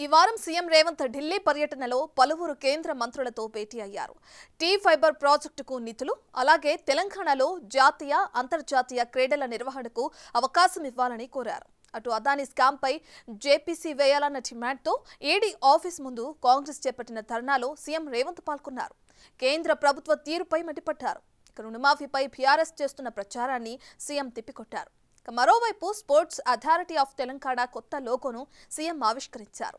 వారం సీఎం రేవంత్ ఢిల్లీ పర్యటనలో పలువురు కేంద్ర మంత్రులతో భేటీ అయ్యారు. టీ ఫైబర్ ప్రాజెక్టుకు నిధులు, అలాగే తెలంగాణలో జాతీయ, అంతర్జాతీయ క్రీడల నిర్వహణకు అవకాశం ఇవ్వాలని కోరారు. అటు అదానీ స్కామ్ పై జేపీసీ వేయాలన్న డిమాండ్తో ఈడీ ఆఫీస్ ముందు కాంగ్రెస్ చేపట్టిన ధర్నాలో సీఎం రేవంత్ పాల్గొన్నారు. కేంద్ర ప్రభుత్వ తీరుపై మండిపడ్డారు. రుణమాఫీపై బీఆర్ఎస్ చేస్తున్న ప్రచారాన్ని సీఎం తిప్పికొట్టారు. మరోవైపు స్పోర్ట్స్ అథారిటీ ఆఫ్ తెలంగాణ కొత్త లోగోను సీఎం ఆవిష్కరించారు.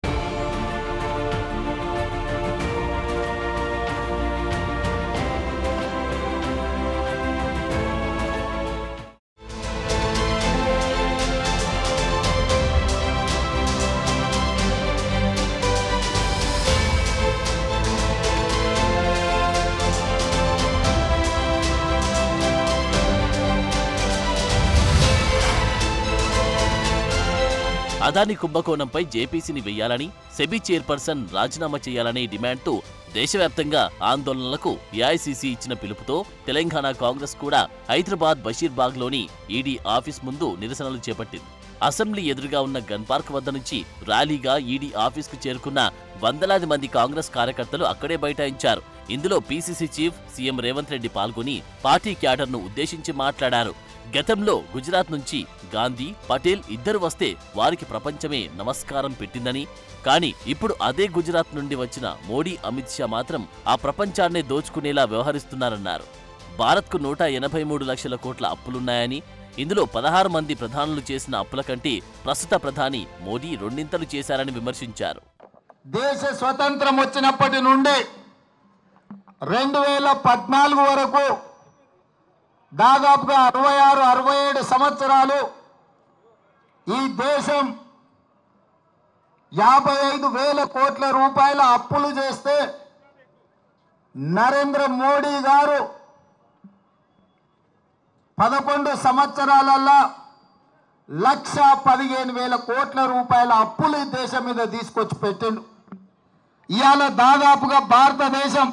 అదానీ కుంభకోణంపై జేపీసీని వేయాలని, సెబీ చైర్పర్సన్ రాజీనామా చేయాలనే డిమాండ్తో దేశవ్యాప్తంగా ఆందోళనలకు ఏఐసీసీ ఇచ్చిన పిలుపుతో తెలంగాణ కాంగ్రెస్ కూడా హైదరాబాద్ బషీర్బాగ్లోని ఈడీ ఆఫీస్ ముందు నిరసనలు చేపట్టింది. అసెంబ్లీ ఎదురుగా ఉన్న గన్ పార్క్ వద్ద నుంచి ర్యాలీగా ఈడీ ఆఫీస్కు చేరుకున్న వందలాది మంది కాంగ్రెస్ కార్యకర్తలు అక్కడే బైఠాయించారు. ఇందులో PCC chief CM Revanth Reddy పాల్గొని పార్టీ క్యాడర్ను ఉద్దేశించి మాట్లాడారు. గతంలో గుజరాత్ నుంచి గాంధీ, పటేల్ ఇద్దరు వస్తే వారికి ప్రపంచమే నమస్కారం పెట్టిందని, కానీ ఇప్పుడు అదే గుజరాత్ నుండి వచ్చిన మోడీ, అమిత్ షా మాత్రం ఆ ప్రపంచాన్నే దోచుకునేలా వ్యవహరిస్తున్నారన్నారు. భారత్కు 183 లక్షల కోట్ల అప్పులున్నాయని, ఇందులో 16 మంది ప్రధానులు చేసిన అప్పుల కంటే ప్రస్తుత ప్రధాని మోడీ రెండింతలు చేశారని విమర్శించారు. దేశ స్వతంత్రం వచ్చినప్పటి నుండి 2014 వరకు దాదాపుగా 66-67 సంవత్సరాలు ఈ దేశం 55,000 కోట్ల రూపాయల అప్పులు చేస్తే నరేంద్ర మోడీ గారు 11 సంవత్సరాలలో 1,15,000 కోట్ల రూపాయల అప్పులు ఈ దేశం మీద తీసుకొచ్చి పెట్టిండు. ఇవాళ దాదాపుగా భారతదేశం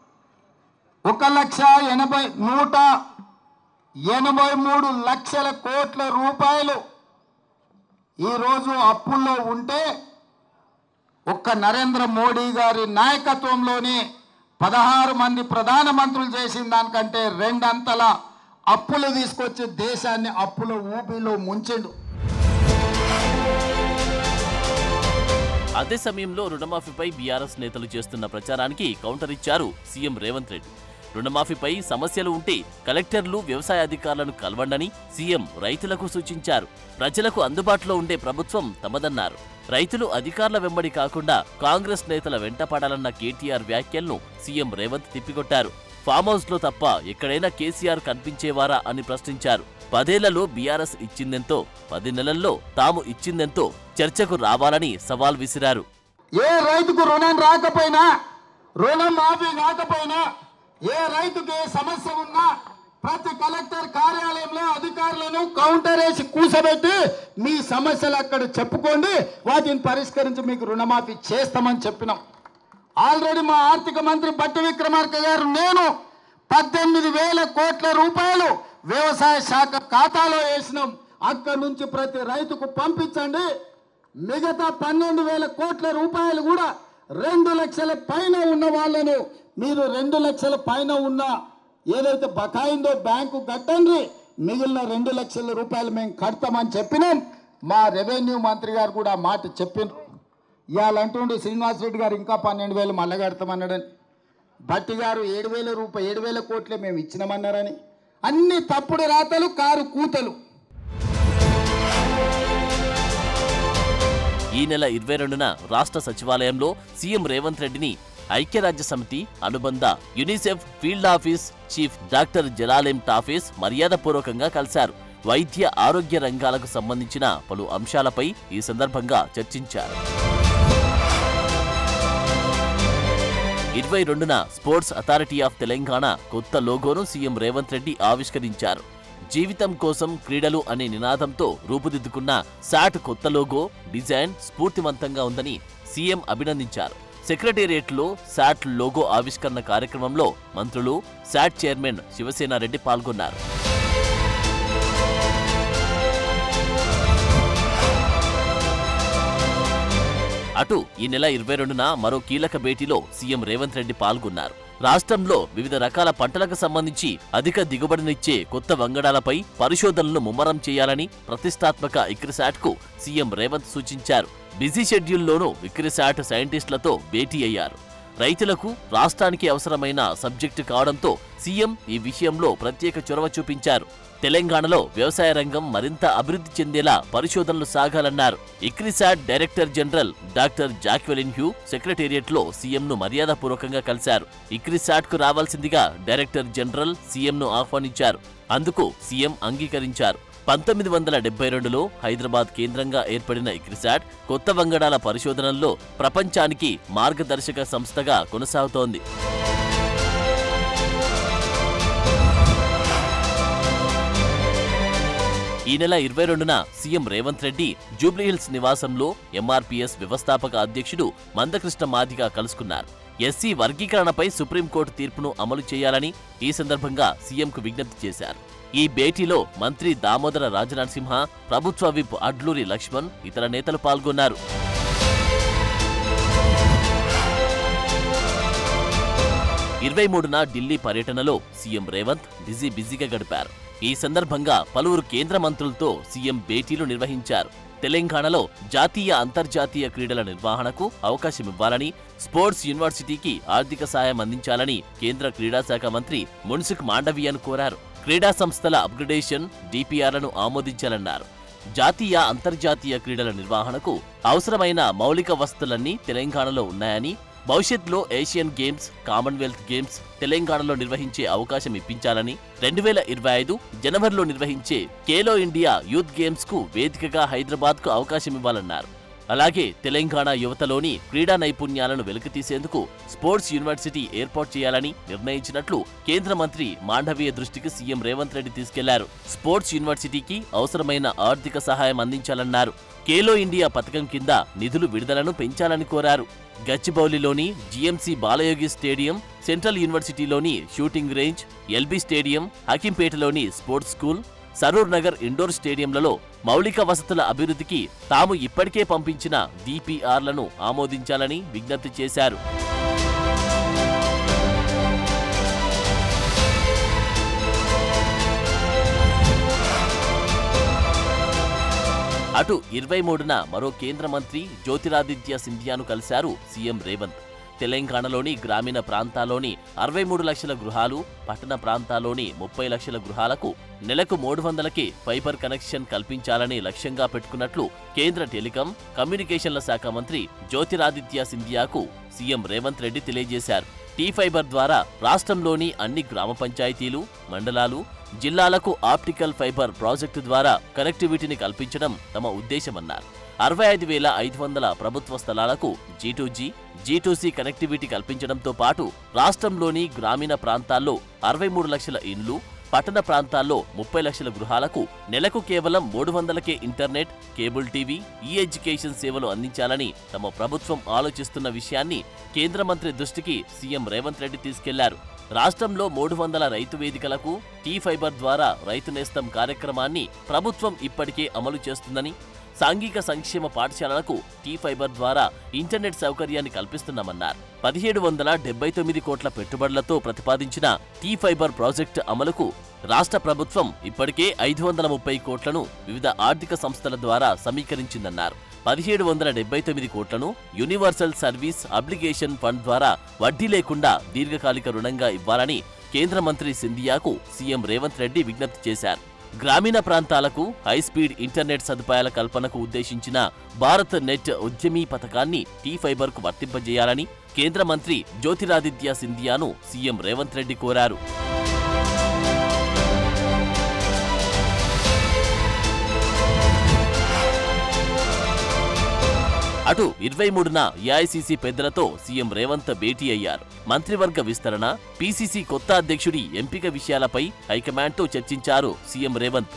1,83 లక్షల కోట్ల రూపాయలు ఈరోజు అప్పుల్లో ఉంటే, ఒక్క నరేంద్ర మోడీ గారి నాయకత్వంలోనే 16 మంది ప్రధానమంత్రులు చేసిన దానికంటే రెండంతల అప్పులు తీసుకొచ్చి దేశాన్ని అప్పుల ఊబిలో ముంచిండు. అదే సమయంలో రుణమాఫీపై బీఆర్ఎస్ నేతలు చేస్తున్న ప్రచారానికి కౌంటర్ ఇచ్చారు సీఎం రేవంత్ రెడ్డి. రుణమాఫీపై సమస్యలు ఉంటే కలెక్టర్లు, వ్యవసాయ అధికారులను కలవండని సీఎం రైతులకు సూచించారు. ప్రజలకు అందుబాటులో ఉండే ప్రభుత్వం తమదన్నారు. రైతులు అధికారుల వెంబడి కాకుండా కాంగ్రెస్ నేతల వెంట పడాలన్న కేటీఆర్ వ్యాఖ్యలను సీఎం రేవంత్ తిప్పికొట్టారు. ఫామ్ హౌస్ లో తప్ప ఎక్కడైనా కేసీఆర్ కనిపించేవారా అని ప్రశ్నించారు. 10 ఏళ్లలో బీఆర్ఎస్ ఇచ్చిందెంతో, 10 నెలల్లో తాము ఇచ్చిందెంతో చర్చకు రావాలని సవాల్ విసిరారు. ఏ రైతుకు రుణం రాకపోయినా, రుణం మాఫీ కాకపోయినా, ఏ రైతుకి ఏ సమస్య ఉన్నా ప్రతి కలెక్టర్ కార్యాలయంలో అధికారులను కౌంటర్ వేసి కూర్చోబెట్టి మీ సమస్యలు అక్కడ చెప్పుకోండి, వాటిని పరిష్కరించి మీకు రుణమాఫీ చేస్తామని చెప్పినాం. ఆల్రెడీ మా ఆర్థిక మంత్రి బట్టి విక్రమార్క గారు, నేను 18,000 కోట్ల రూపాయలు వ్యవసాయ శాఖ ఖాతాలో వేసినాం. అక్కడి నుంచి ప్రతి రైతుకు పంపించండి. మిగతా 12,000 కోట్ల రూపాయలు కూడా 2 లక్షల పైన ఉన్న వాళ్ళను మీరు 2 లక్షల పైన ఉన్న ఏదైతే బకాయిందో బ్యాంకు కట్టండి, మిగిలిన 2 లక్షల రూపాయలు మేము కడతామని చెప్పినాం. మా రెవెన్యూ మంత్రి గారు కూడా ఆ మాట చెప్పినారు. ఇవాళ అంటుండే శ్రీనివాసరెడ్డి గారు ఇంకా 12,000 మళ్ళీ కడతామన్నాడని, భట్టి గారు 7,000 కోట్లే మేము ఇచ్చినామన్నారని, అన్ని తప్పుడు రాతలు, కారు కూతలు. ఈ నెల 22న రాష్ట్ర సచివాలయంలో సీఎం రేవంత్ రెడ్డిని ఐక్యరాజ్య సమితి అనుబంధ UNICEF field office chief doctor జలాలెం టాఫీస్ మర్యాదపూర్వకంగా కలిశారు. వైద్య, ఆరోగ్య రంగాలకు సంబంధించిన పలు అంశాలపై ఈ సందర్భంగా చర్చించారు. 22న స్పోర్ట్స్ అథారిటీ ఆఫ్ తెలంగాణ కొత్త లోగోను సీఎం రేవంత్ రెడ్డి ఆవిష్కరించారు. జీవితం కోసం క్రీడలు అనే నినాదంతో రూపుదిద్దుకున్న శాట్ కొత్త లోగో డిజైన్ స్ఫూర్తివంతంగా ఉందని సీఎం అభినందించారు. సెక్రటేరియట్లో శాట్ లోగో ఆవిష్కరణ కార్యక్రమంలో మంత్రులు, శాట్ చైర్మన్ శివసేనారెడ్డి పాల్గొన్నారు. అటు ఈ నెల 22న మరో కీలక భేటీలో సీఎం రేవంత్ రెడ్డి పాల్గొన్నారు. రాష్ట్రంలో వివిధ రకాల పంటలకు సంబంధించి అధిక దిగుబడినిచ్చే కొత్త వంగడాలపై పరిశోధనలు ముమ్మరం చేయాలని ప్రతిష్టాత్మక ఇక్రిసాట్కు సీఎం రేవంత్ సూచించారు. బిజీ షెడ్యూల్లోనూ ఇక్రిసాట్ సైంటిస్టులతో భేటీ అయ్యారు. రైతులకు రాష్ట్రానికి అవసరమైన సబ్జెక్టు కావడంతో సీఎం ఈ విషయంలో ప్రత్యేక చొరవ చూపించారు. తెలంగాణలో వ్యవసాయ రంగం మరింత అభివృద్ధి చెందేలా పరిశోధనలు సాగాలన్నారు. ICRISAT director general doctor Jacqueline Hugh సెక్రటేరియట్లో సీఎంను మర్యాదపూర్వకంగా కలిశారు. ఇక్రిసాట్కు రావాల్సిందిగా డైరెక్టర్ జనరల్ సీఎంను ఆహ్వానించారు. అందుకు సీఎం అంగీకరించారు. 1972లో హైదరాబాద్ కేంద్రంగా ఏర్పడిన ఇక్రిసాట్ కొత్త వంగడాల పరిశోధనల్లో ప్రపంచానికి మార్గదర్శక సంస్థగా కొనసాగుతోంది. ఈ నెల 22న సీఎం రేవంత్ రెడ్డి జూబ్లీహిల్స్ నివాసంలో ఎంఆర్పీఎస్ వ్యవస్థాపక అధ్యక్షుడు మందకృష్ణ మాదిగ కలుసుకున్నారు. ఎస్సీ వర్గీకరణపై సుప్రీంకోర్టు తీర్పును అమలు చేయాలని ఈ సందర్భంగా సీఎంకు విజ్ఞప్తి చేశారు. ఈ భేటీలో మంత్రి దామోదర రాజనరసింహ, ప్రభుత్వ విప్ అడ్లూరి లక్ష్మణ్, ఇతర నేతలు పాల్గొన్నారు. 23న ఢిల్లీ పర్యటనలో సీఎం రేవంత్ బిజీగా గడిపారు. ఈ సందర్భంగా పలువురు కేంద్ర మంత్రులతో సీఎం భేటీలు నిర్వహించారు. తెలంగాణలో జాతీయ అంతర్జాతీయ క్రీడల నిర్వహణకు అవకాశమివ్వాలని, స్పోర్ట్స్ యూనివర్సిటీకి ఆర్థిక సాయం అందించాలని కేంద్ర క్రీడాశాఖ మంత్రి మున్సుఖ్ మాండవీయను కోరారు. క్రీడా సంస్థల అప్గ్రేడేషన్, డిపిఆర్లను ఆమోదించాలన్నారు. జాతీయ అంతర్జాతీయ క్రీడల నిర్వహణకు అవసరమైన మౌలిక వసతులన్నీ తెలంగాణలో ఉన్నాయని, భవిష్యత్తులో ఏషియన్ గేమ్స్, కామన్వెల్త్ గేమ్స్ తెలంగాణలో నిర్వహించే అవకాశం ఇప్పించాలని, 2025 జనవరిలో నిర్వహించే ఖేలో ఇండియా యూత్ గేమ్స్ కు వేదికగా హైదరాబాద్కు అవకాశమివ్వాలన్నారు. అలాగే తెలంగాణ యువతలోని క్రీడా నైపుణ్యాలను వెలికితీసేందుకు స్పోర్ట్స్ యూనివర్సిటీ ఏర్పాటు చేయాలని నిర్ణయించినట్లు కేంద్ర మంత్రి మాండవీయ దృష్టికి సీఎం రేవంత్ రెడ్డి తీసుకెళ్లారు. స్పోర్ట్స్ యూనివర్సిటీకి అవసరమైన ఆర్థిక సహాయం అందించాలన్నారు. ఖేలో ఇండియా పథకం కింద నిధులు విడుదలను పెంచాలని కోరారు. గచ్చిబౌలిలోని జీఎంసీ బాలయోగి స్టేడియం, సెంట్రల్ యూనివర్సిటీలోని షూటింగ్ రేంజ్, ఎల్బీ స్టేడియం, హకీంపేటలోని sports school, Saroor Nagar indoor స్టేడియంలలో మౌలిక వసతుల అభివృద్ధికి తాము ఇప్పటికే పంపించిన డిపిఆర్లను ఆమోదించాలని విజ్ఞప్తి చేశారు. అటు 23న మరో కేంద్ర మంత్రి జ్యోతిరాదిత్య సింధియాను కలిశారు సీఎం రేవంత్. తెలంగాణలోని గ్రామీణ ప్రాంతాల్లోని 63 లక్షల గృహాలు, పట్టణ ప్రాంతాల్లోని 30 లక్షల గృహాలకు నెలకు 300కే ఫైబర్ కనెక్షన్ కల్పించాలని లక్ష్యంగా పెట్టుకున్నట్లు కేంద్ర టెలికాం, కమ్యూనికేషన్ల శాఖ మంత్రి జ్యోతిరాదిత్య సింధియాకు సీఎం రేవంత్ రెడ్డి తెలియజేశారు. టీ-ఫైబర్ ద్వారా రాష్ట్రంలోని అన్ని గ్రామ పంచాయతీలు, మండలాలు, జిల్లాలకు ఆప్టికల్ ఫైబర్ ప్రాజెక్టు ద్వారా కనెక్టివిటీని కల్పించడం తమ ఉద్దేశమన్నారు. 65,500 ప్రభుత్వ స్థలాలకు G2G, G2C కనెక్టివిటీ కల్పించడంతో పాటు రాష్ట్రంలోని గ్రామీణ ప్రాంతాల్లో 63 లక్షల ఇండ్లు, పట్టణ ప్రాంతాల్లో 30 లక్షల గృహాలకు నెలకు కేవలం 300కే ఇంటర్నెట్, కేబుల్ టీవీ, ఎడ్యుకేషన్ సేవలు అందించాలని తమ ప్రభుత్వం ఆలోచిస్తున్న విషయాన్ని కేంద్ర మంత్రి దృష్టికి సీఎం రేవంత్ రెడ్డి తీసుకెళ్లారు. రాష్ట్రంలో 300 రైతు వేదికలకు టీ-ఫైబర్ ద్వారా రైతు నేస్తం కార్యక్రమాన్ని ప్రభుత్వం ఇప్పటికే అమలు చేస్తుందని, సాంఘిక సంక్షేమ పాఠశాలలకు టీ-ఫైబర్ ద్వారా ఇంటర్నెట్ సౌకర్యాన్ని కల్పిస్తున్నామన్నారు. 1779 కోట్ల పెట్టుబడులతో ప్రతిపాదించిన టీ-ఫైబర్ ప్రాజెక్టు అమలుకు రాష్ట్ర ప్రభుత్వం ఇప్పటికే 530 కోట్లను వివిధ ఆర్థిక సంస్థల ద్వారా సమీకరించిందన్నారు. 1779 కోట్లను యూనివర్సల్ సర్వీస్ అబ్లిగేషన్ ఫండ్ ద్వారా వడ్డీ లేకుండా దీర్ఘకాలిక రుణంగా ఇవ్వాలని కేంద్ర మంత్రి సింధియాకు సీఎం రేవంత్ రెడ్డి విజ్ఞప్తి చేశారు. గ్రామీణ ప్రాంతాలకు హైస్పీడ్ ఇంటర్నెట్ సదుపాయాల కల్పనకు ఉద్దేశించిన భారత్ నెట్ ఉద్యమీ పథకాన్ని టీ-ఫైబర్కు వర్తింపజేయాలని కేంద్ర మంత్రి జ్యోతిరాదిత్య సింధియాను సీఎం రేవంత్ రెడ్డి కోరారు. అటు 23న ఏఐసీసీ పెద్దలతో సీఎం రేవంత్ భేటీ అయ్యారు. మంత్రివర్గ విస్తరణ, పీసీసీ కొత్త అధ్యక్షుడి ఎంపిక విషయాలపై హైకమాండ్తో చర్చించారు CM Revanth.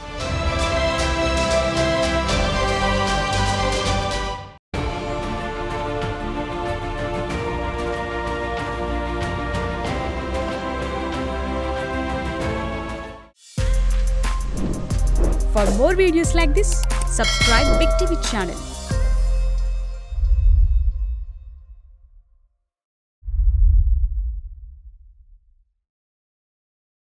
For more videos like this, subscribe Big TV channel.